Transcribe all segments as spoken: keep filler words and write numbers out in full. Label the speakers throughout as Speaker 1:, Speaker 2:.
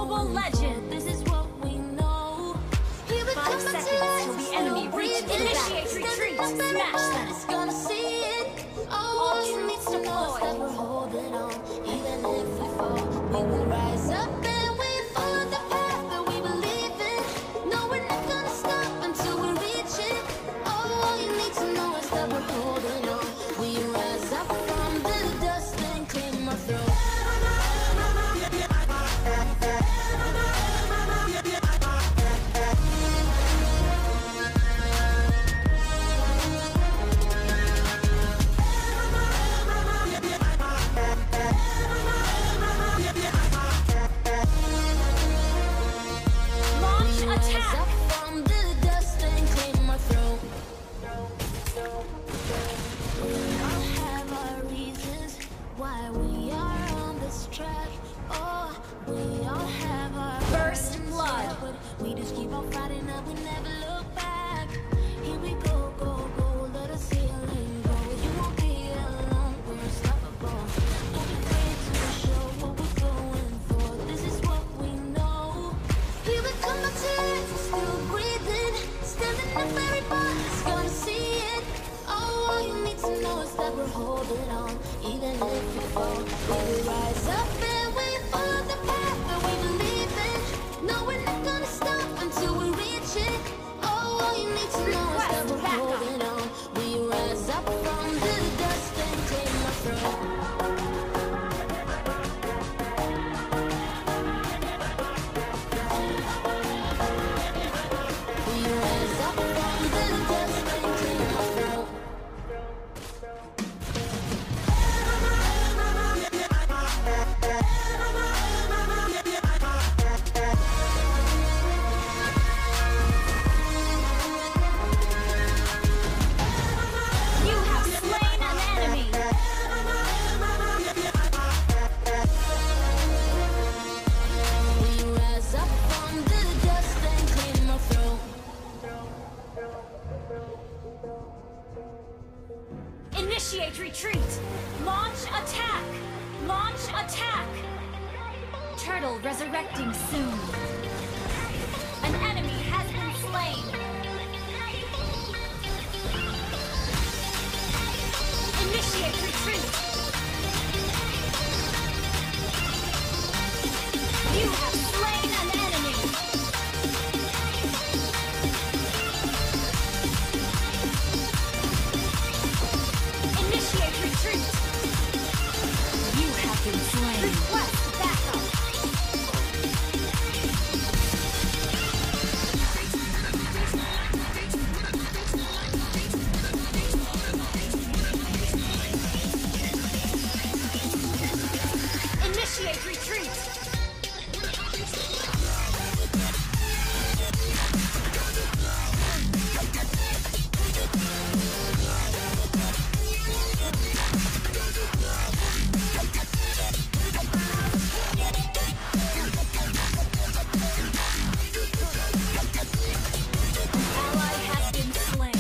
Speaker 1: Mobile legend.
Speaker 2: This is what we know. Here we
Speaker 1: Five
Speaker 2: come
Speaker 1: seconds
Speaker 2: back
Speaker 1: till the enemy reaches the
Speaker 2: Initiate
Speaker 1: back.
Speaker 2: retreat.
Speaker 1: Smash them.
Speaker 2: It's gonna see it. Oh, all you need to know is that we're holding on. Even if we fall, we will rise up and we follow the path that we believe in. No, we're not gonna stop until we reach it. Oh, all you need to know is that we're holding on. We rise up from the dust and clean our throat.
Speaker 1: First blood.
Speaker 2: We just keep on fighting up, we never look back. Here we go, go, go, let us heal and go. You won't be alone, we're unstoppable. Don't be afraid to show what we're going for. This is what we know. Here we come back to life, we're still breathing. Standing up, everybody's gonna see it. Oh, all you need to know is that we're holding on. Even if we fall, we will rise up and we follow the path that we believe in. No, we're not gonna stop until we reach it. Oh, all you need to know is that we're holding on. We rise up from the dust and claim our throne. We rise up from the dust and claim our throne.
Speaker 1: You have slain an enemy.
Speaker 2: We rise up from the dust and claim our throne.
Speaker 1: Initiate retreat. Launch attack. Launch attack. Turtle resurrecting soon. An enemy has been slain. Initiate retreat. You have slain an enemy. Initiate retreat. You have been slain. Request backup. Initiate retreat. Ally has been slain.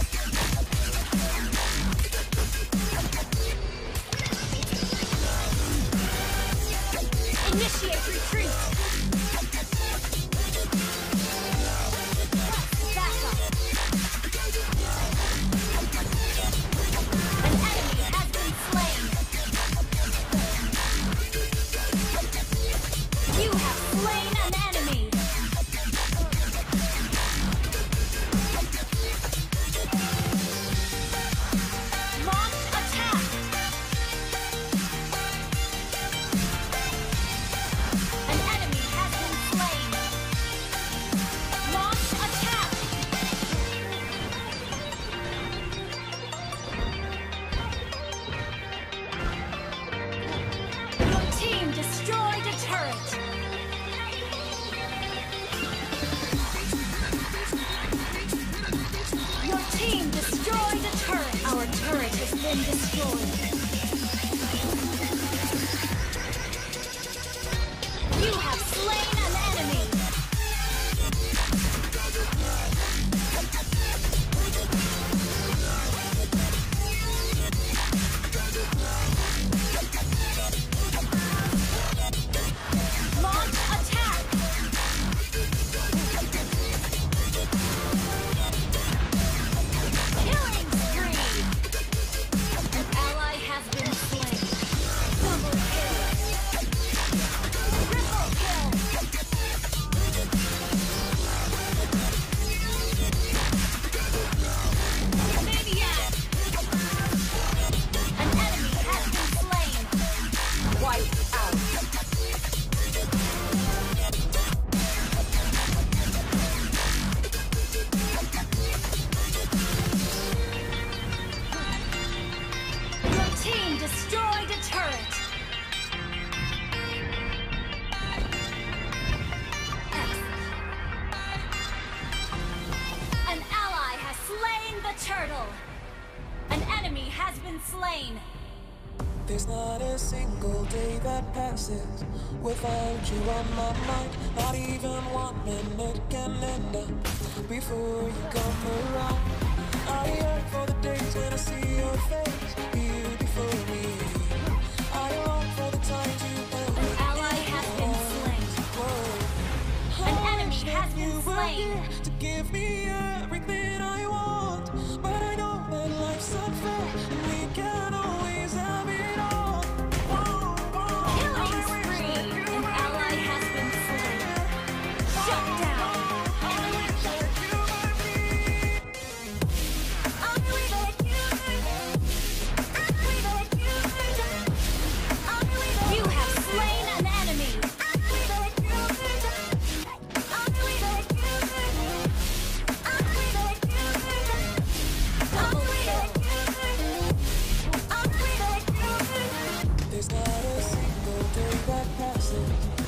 Speaker 1: Initiate retreat. Backup. An enemy has been slain. You have slain an enemy. Launch attack. An enemy has been slain. Launch attack. Your team destroyed a turret. Your team destroyed a turret. Our turret has been destroyed. You have slain an enemy. Launch attack. slain.
Speaker 3: There's not a single day that passes without you on my mind. Not even one minute can end up before you come around. I yearn for the days when I see your face, you before me. I long for the times you held me.
Speaker 1: An ally has been slain.
Speaker 3: Whoa.
Speaker 1: An
Speaker 3: I
Speaker 1: enemy
Speaker 3: wish
Speaker 1: has
Speaker 3: that
Speaker 1: been
Speaker 3: you were
Speaker 1: slain.
Speaker 3: here to give me everything I want, but I know that life's unfair and we can't always have it all. Whoa, whoa.
Speaker 1: Killing
Speaker 3: I wish
Speaker 1: spree.
Speaker 3: that you
Speaker 1: An
Speaker 3: were
Speaker 1: ally
Speaker 3: here.
Speaker 1: has been slain. Shut down.
Speaker 3: I wish that you were here. I wish that you were here. I wish that you were here. I wish that
Speaker 1: You have slain an enemy.
Speaker 3: I wish that you were here. I wish that you were here. I wish that you were here. I wish that you were here. I wish that you were here. There's not a single day that passes,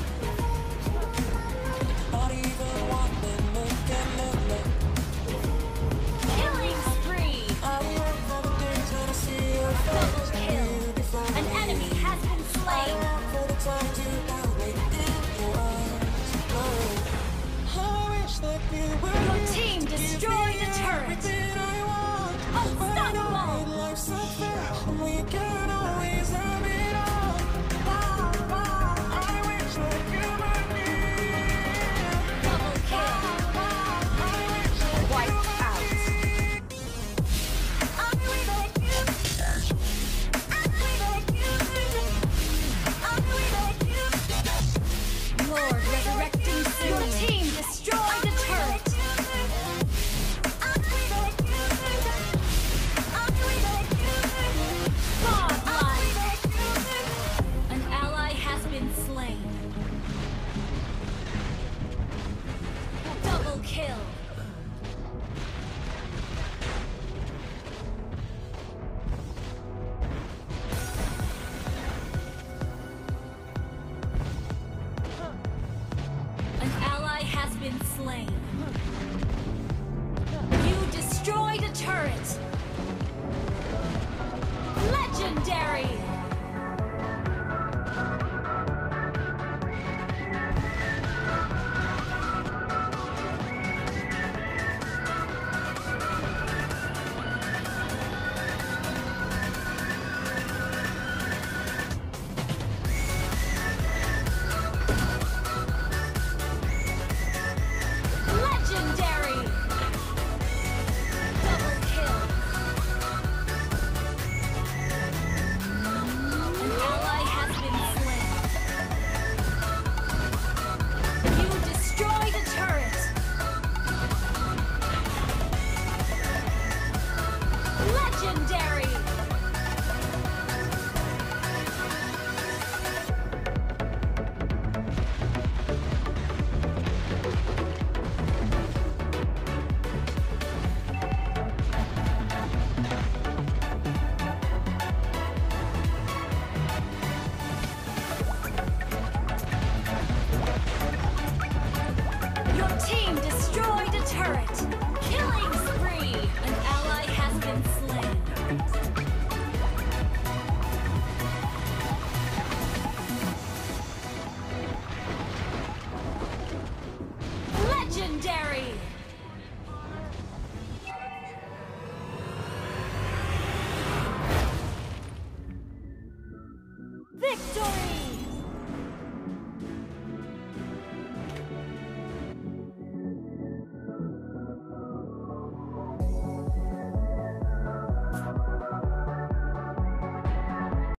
Speaker 3: not even one minute can end up.
Speaker 1: Killing spree.
Speaker 3: I work for the days when I see your
Speaker 1: Double
Speaker 3: face,
Speaker 1: kill.
Speaker 3: you before
Speaker 1: An
Speaker 3: me.
Speaker 1: enemy has been
Speaker 3: I
Speaker 1: slain.
Speaker 3: long for the times you held me in your arms. Oh, I wish that you were
Speaker 1: Your
Speaker 3: here
Speaker 1: team
Speaker 3: to give
Speaker 1: destroyed
Speaker 3: me
Speaker 1: a turret.
Speaker 3: everything I want, but I know
Speaker 1: Unstoppable.
Speaker 3: that life's unfair and we can't always have it all. Wow, wow, I wish that you were here.
Speaker 1: Double kill.
Speaker 3: I wish that you
Speaker 1: Wipe
Speaker 3: were
Speaker 1: out.
Speaker 3: here. I wish that you I wish that you were here. I wish that you
Speaker 1: Lord resurrecting soon. Your team destroyed a turret. Godlike. An ally has been slain. Double kill. An ally has been slain.